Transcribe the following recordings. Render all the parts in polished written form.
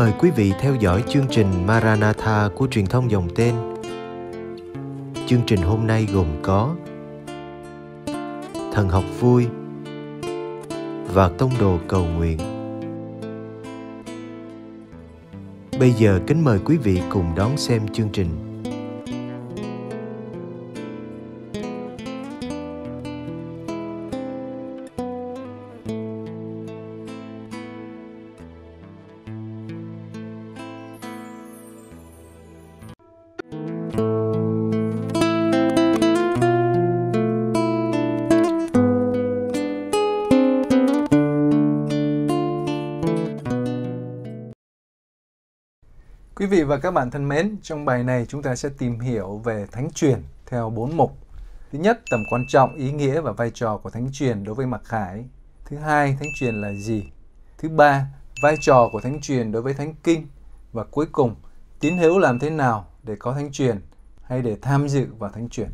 mời quý vị theo dõi chương trình Maranatha của truyền thông dòng tên. Chương trình hôm nay gồm có Thần học vui và Tông đồ cầu nguyện. Bây giờ kính mời quý vị cùng đón xem chương trình. Quý vị và các bạn thân mến, trong bài này chúng ta sẽ tìm hiểu về thánh truyền theo 4 mục. Thứ nhất, tầm quan trọng, ý nghĩa và vai trò của thánh truyền đối với mặc khải. Thứ hai, thánh truyền là gì? Thứ ba, vai trò của thánh truyền đối với thánh kinh. Và cuối cùng, tín hữu làm thế nào để có thánh truyền hay để tham dự vào thánh truyền.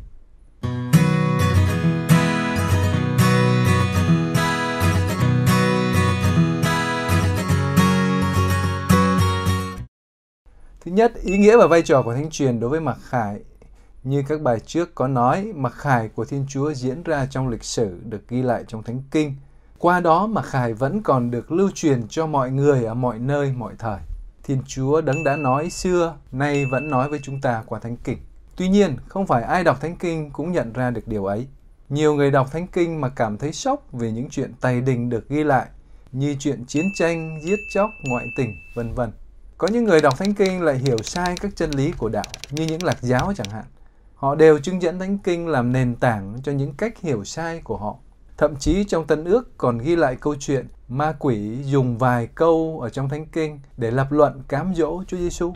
Thứ nhất, ý nghĩa và vai trò của thánh truyền đối với mặc khải. Như các bài trước có nói, mặc khải của Thiên Chúa diễn ra trong lịch sử được ghi lại trong Thánh Kinh. Qua đó, mặc khải vẫn còn được lưu truyền cho mọi người ở mọi nơi, mọi thời. Thiên Chúa đấng đã nói xưa, nay vẫn nói với chúng ta qua Thánh Kinh. Tuy nhiên, không phải ai đọc Thánh Kinh cũng nhận ra được điều ấy. Nhiều người đọc Thánh Kinh mà cảm thấy sốc về những chuyện tày đình được ghi lại, như chuyện chiến tranh, giết chóc, ngoại tình, vân vân. Có những người đọc Thánh Kinh lại hiểu sai các chân lý của đạo, như những lạc giáo chẳng hạn. Họ đều trưng dẫn Thánh Kinh làm nền tảng cho những cách hiểu sai của họ. Thậm chí trong Tân Ước còn ghi lại câu chuyện ma quỷ dùng vài câu ở trong Thánh Kinh để lập luận cám dỗ Chúa Giêsu.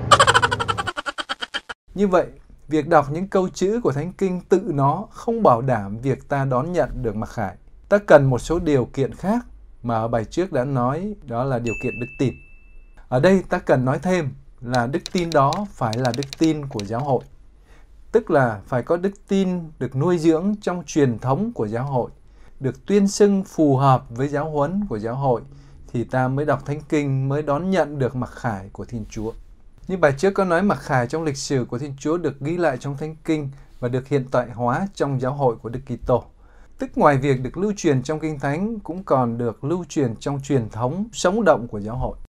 Như vậy, việc đọc những câu chữ của Thánh Kinh tự nó không bảo đảm việc ta đón nhận được mặc khải. Ta cần một số điều kiện khác mà ở bài trước đã nói, đó là điều kiện đức tin. Ở đây ta cần nói thêm là đức tin đó phải là đức tin của giáo hội. Tức là phải có đức tin được nuôi dưỡng trong truyền thống của giáo hội, được tuyên xưng phù hợp với giáo huấn của giáo hội, thì ta mới đọc Thánh Kinh, mới đón nhận được mặc khải của Thiên Chúa. Như bài trước có nói, mặc khải trong lịch sử của Thiên Chúa được ghi lại trong Thánh Kinh và được hiện tại hóa trong giáo hội của Đức Kitô. Tức ngoài việc được lưu truyền trong Kinh Thánh cũng còn được lưu truyền trong truyền thống sống động của giáo hội.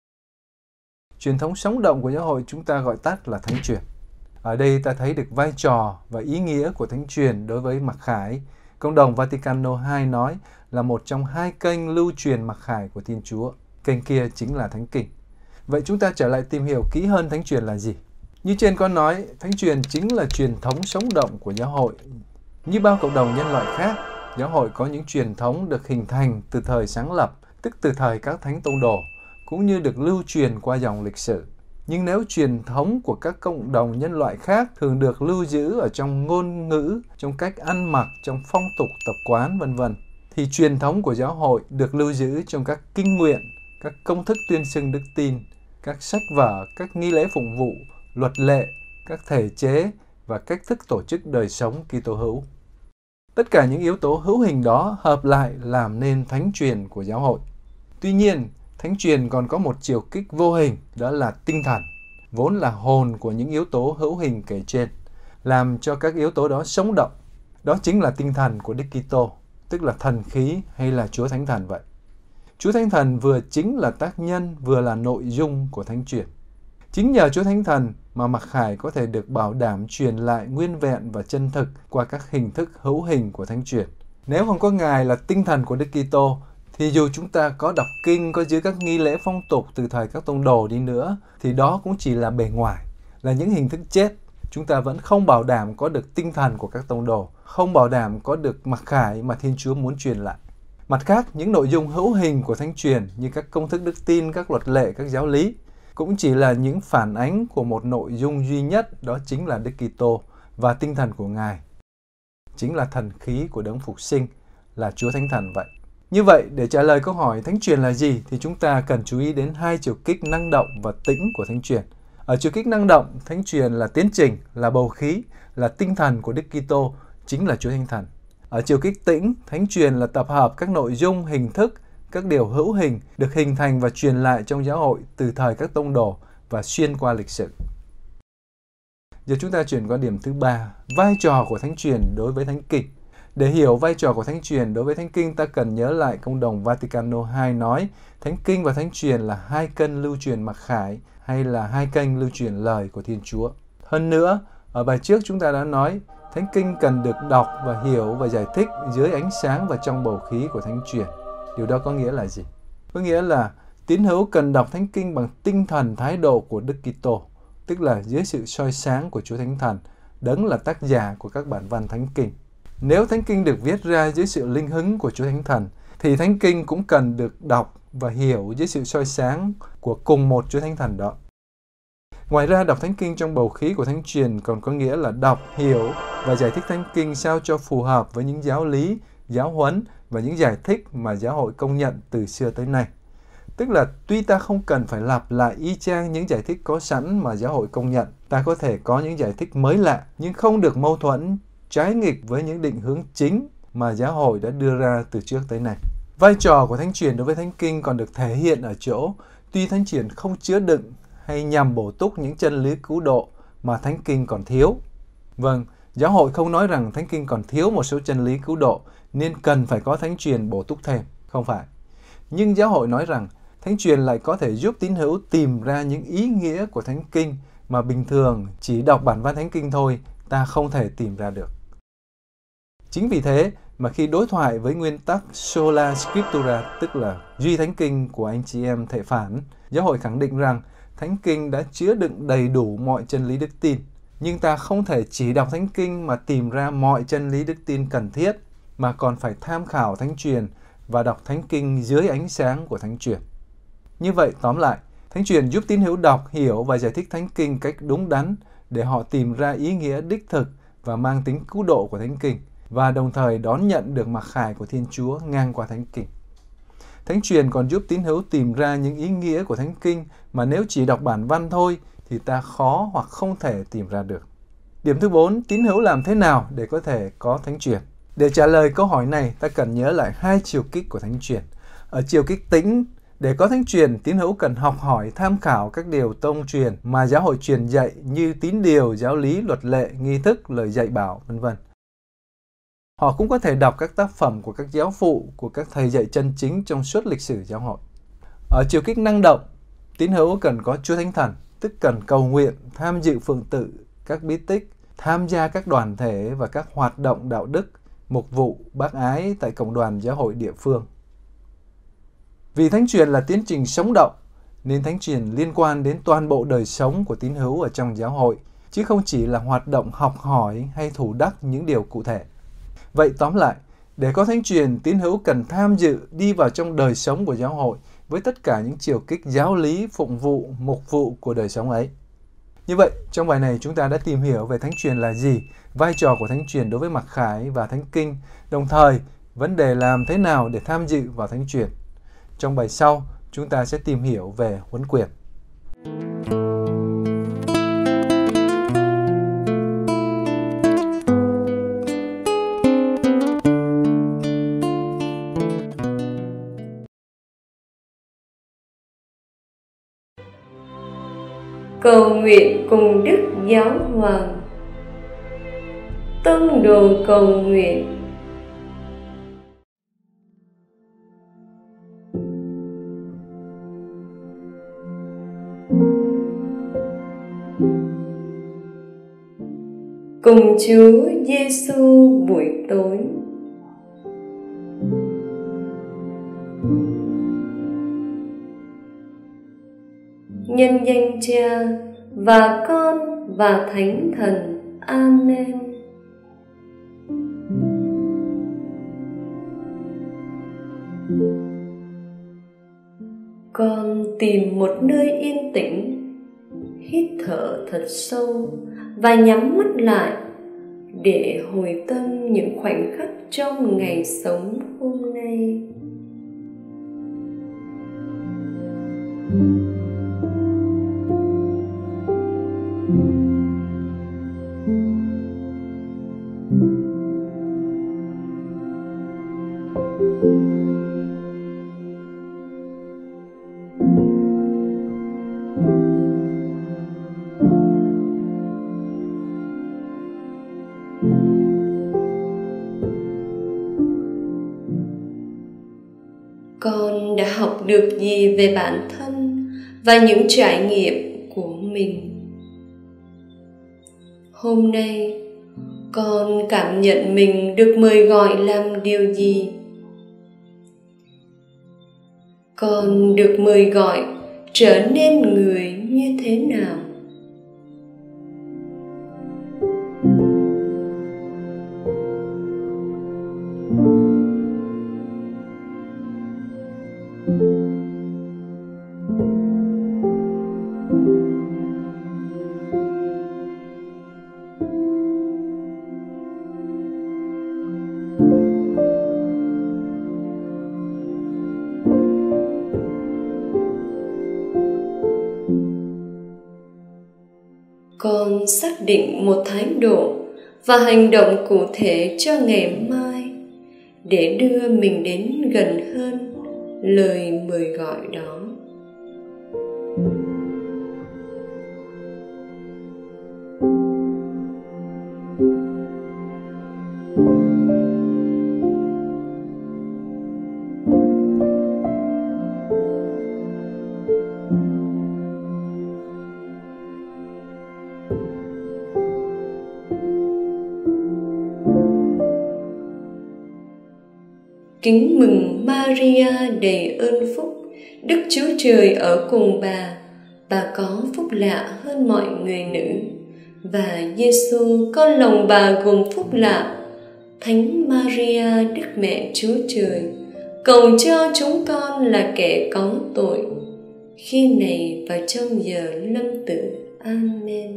Truyền thống sống động của giáo hội chúng ta gọi tắt là thánh truyền. Ở đây ta thấy được vai trò và ý nghĩa của thánh truyền đối với mặc khải. Cộng đồng Vaticano II nói là một trong hai kênh lưu truyền mặc khải của Thiên Chúa. Kênh kia chính là Thánh Kinh. Vậy chúng ta trở lại tìm hiểu kỹ hơn thánh truyền là gì. Như trên có nói, thánh truyền chính là truyền thống sống động của giáo hội. Như bao cộng đồng nhân loại khác, giáo hội có những truyền thống được hình thành từ thời sáng lập, tức từ thời các thánh tông đồ, cũng như được lưu truyền qua dòng lịch sử. Nhưng nếu truyền thống của các cộng đồng nhân loại khác thường được lưu giữ ở trong ngôn ngữ, trong cách ăn mặc, trong phong tục tập quán vân vân, thì truyền thống của giáo hội được lưu giữ trong các kinh nguyện, các công thức tuyên xưng đức tin, các sách vở, các nghi lễ phụng vụ, luật lệ, các thể chế và cách thức tổ chức đời sống Kitô hữu. Tất cả những yếu tố hữu hình đó hợp lại làm nên thánh truyền của giáo hội. Tuy nhiên, thánh truyền còn có một chiều kích vô hình, đó là tinh thần, vốn là hồn của những yếu tố hữu hình kể trên, làm cho các yếu tố đó sống động. Đó chính là tinh thần của Đức Kitô, tức là thần khí hay là Chúa Thánh Thần vậy. Chúa Thánh Thần vừa chính là tác nhân, vừa là nội dung của thánh truyền. Chính nhờ Chúa Thánh Thần mà mặc khải có thể được bảo đảm truyền lại nguyên vẹn và chân thực qua các hình thức hữu hình của thánh truyền. Nếu không có Ngài là tinh thần của Đức Kitô, thì dù chúng ta có đọc kinh, có giữ các nghi lễ phong tục từ thời các tông đồ đi nữa, thì đó cũng chỉ là bề ngoài, là những hình thức chết. Chúng ta vẫn không bảo đảm có được tinh thần của các tông đồ, không bảo đảm có được mặc khải mà Thiên Chúa muốn truyền lại. Mặt khác, những nội dung hữu hình của thánh truyền như các công thức đức tin, các luật lệ, các giáo lý cũng chỉ là những phản ánh của một nội dung duy nhất, đó chính là Đức Kitô và tinh thần của Ngài. Chính là thần khí của đấng phục sinh, là Chúa Thánh Thần vậy. Như vậy, để trả lời câu hỏi thánh truyền là gì thì chúng ta cần chú ý đến hai chiều kích năng động và tĩnh của thánh truyền. Ở chiều kích năng động, thánh truyền là tiến trình, là bầu khí, là tinh thần của Đức Kitô, chính là Chúa Thánh Thần. Ở chiều kích tĩnh, thánh truyền là tập hợp các nội dung, hình thức các điều hữu hình được hình thành và truyền lại trong giáo hội từ thời các tông đồ và xuyên qua lịch sử. Giờ chúng ta chuyển qua điểm thứ 3, vai trò của thánh truyền đối với thánh kinh. Để hiểu vai trò của thánh truyền đối với thánh kinh, ta cần nhớ lại Công đồng Vaticano II nói thánh kinh và thánh truyền là hai kênh lưu truyền mặc khải hay là hai kênh lưu truyền lời của Thiên Chúa. Hơn nữa, ở bài trước chúng ta đã nói thánh kinh cần được đọc và hiểu và giải thích dưới ánh sáng và trong bầu khí của thánh truyền. Điều đó có nghĩa là gì? Có nghĩa là tín hữu cần đọc thánh kinh bằng tinh thần thái độ của Đức Kitô, tức là dưới sự soi sáng của Chúa Thánh Thần, đấng là tác giả của các bản văn thánh kinh. Nếu thánh kinh được viết ra dưới sự linh hứng của Chúa Thánh Thần, thì thánh kinh cũng cần được đọc và hiểu dưới sự soi sáng của cùng một Chúa Thánh Thần đó. Ngoài ra, đọc thánh kinh trong bầu khí của thánh truyền còn có nghĩa là đọc, hiểu và giải thích thánh kinh sao cho phù hợp với những giáo lý, giáo huấn và những giải thích mà giáo hội công nhận từ xưa tới nay. Tức là tuy ta không cần phải lặp lại y chang những giải thích có sẵn mà giáo hội công nhận, ta có thể có những giải thích mới lạ nhưng không được mâu thuẫn, trái nghịch với những định hướng chính mà giáo hội đã đưa ra từ trước tới nay. Vai trò của thánh truyền đối với thánh kinh còn được thể hiện ở chỗ, tuy thánh truyền không chứa đựng hay nhằm bổ túc những chân lý cứu độ mà thánh kinh còn thiếu. Vâng, giáo hội không nói rằng thánh kinh còn thiếu một số chân lý cứu độ nên cần phải có thánh truyền bổ túc thêm, không phải. Nhưng giáo hội nói rằng thánh truyền lại có thể giúp tín hữu tìm ra những ý nghĩa của thánh kinh mà bình thường chỉ đọc bản văn thánh kinh thôi ta không thể tìm ra được. Chính vì thế mà khi đối thoại với nguyên tắc Sola Scriptura, tức là duy thánh kinh của anh chị em Thệ Phản, giáo hội khẳng định rằng thánh kinh đã chứa đựng đầy đủ mọi chân lý đức tin. Nhưng ta không thể chỉ đọc thánh kinh mà tìm ra mọi chân lý đức tin cần thiết, mà còn phải tham khảo thánh truyền và đọc thánh kinh dưới ánh sáng của thánh truyền. Như vậy, tóm lại, thánh truyền giúp tín hữu đọc, hiểu và giải thích thánh kinh cách đúng đắn để họ tìm ra ý nghĩa đích thực và mang tính cứu độ của thánh kinh, và đồng thời đón nhận được mặc khải của Thiên Chúa ngang qua thánh kinh. Thánh truyền còn giúp tín hữu tìm ra những ý nghĩa của thánh kinh mà nếu chỉ đọc bản văn thôi thì ta khó hoặc không thể tìm ra được. Điểm thứ 4, tín hữu làm thế nào để có thể có thánh truyền? Để trả lời câu hỏi này, ta cần nhớ lại hai chiều kích của thánh truyền. Ở chiều kích tĩnh, để có thánh truyền, tín hữu cần học hỏi, tham khảo các điều tông truyền mà giáo hội truyền dạy như tín điều, giáo lý, luật lệ, nghi thức, lời dạy bảo, v.v. Họ cũng có thể đọc các tác phẩm của các giáo phụ, của các thầy dạy chân chính trong suốt lịch sử giáo hội. Ở chiều kích năng động, tín hữu cần có Chúa Thánh Thần, tức cần cầu nguyện, tham dự phượng tự, các bí tích, tham gia các đoàn thể và các hoạt động đạo đức, mục vụ, bác ái tại cộng đoàn giáo hội địa phương. Vì thánh truyền là tiến trình sống động, nên thánh truyền liên quan đến toàn bộ đời sống của tín hữu ở trong giáo hội, chứ không chỉ là hoạt động học hỏi hay thủ đắc những điều cụ thể. Vậy tóm lại, để có thánh truyền, tín hữu cần tham dự, đi vào trong đời sống của giáo hội với tất cả những chiều kích giáo lý, phụng vụ, mục vụ của đời sống ấy. Như vậy, trong bài này chúng ta đã tìm hiểu về thánh truyền là gì, vai trò của thánh truyền đối với mặc khải và thánh kinh, đồng thời vấn đề làm thế nào để tham dự vào thánh truyền. Trong bài sau, chúng ta sẽ tìm hiểu về huấn quyền. Cầu nguyện cùng Đức Giáo Hoàng. Tông đồ cầu nguyện. Cùng Chúa Giêsu buổi tối. Nhân danh Cha và Con và Thánh Thần. Amen. Con tìm một nơi yên tĩnh, hít thở thật sâu và nhắm mắt lại để hồi tâm những khoảnh khắc trong ngày sống hôm nay. học được gì về bản thân và những trải nghiệm của mình. Hôm nay, con cảm nhận mình được mời gọi làm điều gì? Con được mời gọi trở nên người như thế nào? Con xác định một thái độ và hành động cụ thể cho ngày mai để đưa mình đến gần hơn lời mời gọi đó. Kính mừng Maria đầy ơn phúc, Đức Chúa Trời ở cùng bà có phúc lạ hơn mọi người nữ, và Giêsu con lòng bà gồm phúc lạ. Thánh Maria Đức Mẹ Chúa Trời, cầu cho chúng con là kẻ có tội, khi này và trong giờ lâm tử. Amen.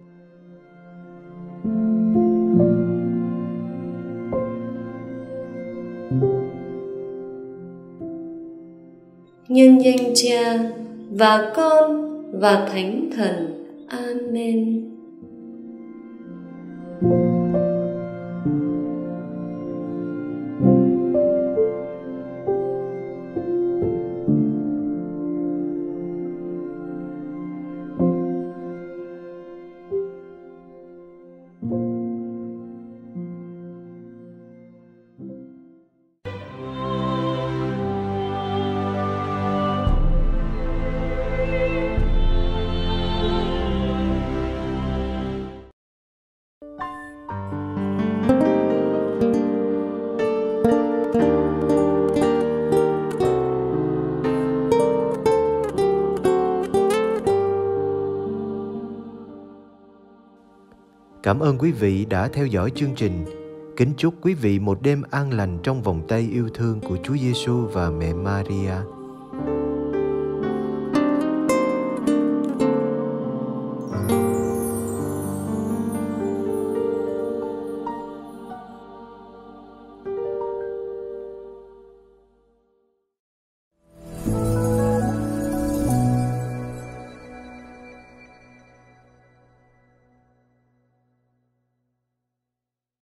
Nhân danh Cha và Con và Thánh Thần. Amen. Cảm ơn quý vị đã theo dõi chương trình. Kính chúc quý vị một đêm an lành trong vòng tay yêu thương của Chúa Giêsu và mẹ Maria.